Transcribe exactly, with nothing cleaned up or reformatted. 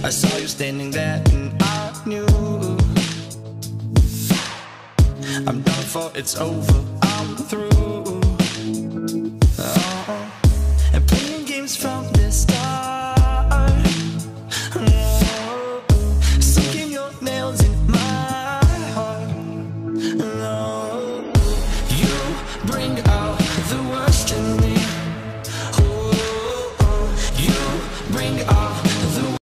I saw you standing there and I knew I'm done for, it's over, I'm through.